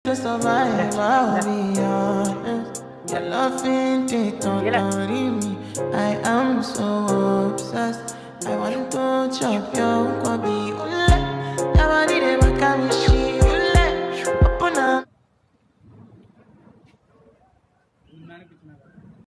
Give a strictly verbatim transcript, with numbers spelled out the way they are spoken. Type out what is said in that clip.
to survive, I'll be honest. Your loving it don't me. I am so obsessed. I want to chop your kobe.